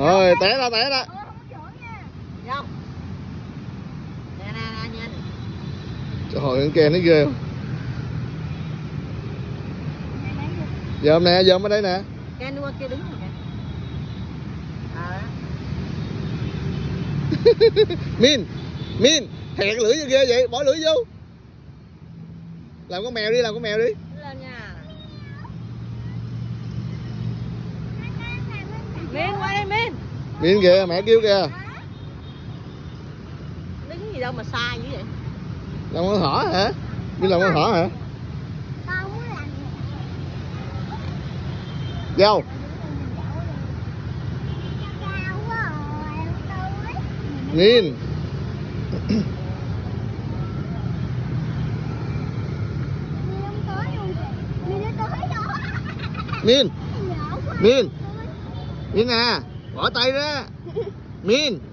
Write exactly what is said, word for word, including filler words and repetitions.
Rồi té ra té ra. Không. Nè nè nè nhìn. Trời ơi kè nó ghê. Dòm nè, dòm ở đây nè. Cái nuôi kia đứng rồi kìa. À. Min, Min, hẹn lưỡi vô ghê vậy, bỏ lưỡi vô. Làm con mèo đi, làm con mèo đi. Lên nha. Min qua đây Min. Min kìa, mẹ kêu kìa. Đứng gì đâu mà sai dữ vậy? Làm con thỏ hả? Min làm con thỏ hả? Vô. Min. Min. Min. Min nè, bỏ tay ra. Min.